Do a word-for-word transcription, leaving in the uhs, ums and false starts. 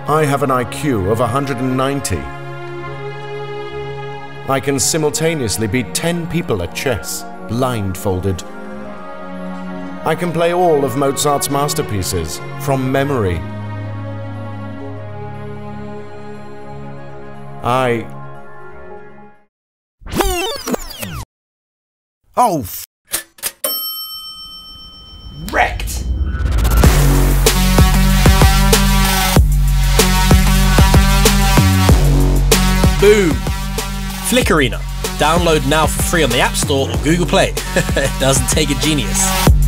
I have an I Q of one hundred ninety. I can simultaneously beat ten people at chess, blindfolded. I can play all of Mozart's masterpieces from memory. I... Oh, f... Wrecked! Boom! Flick Arena. Download now for free on the App Store or Google Play. It doesn't take a genius.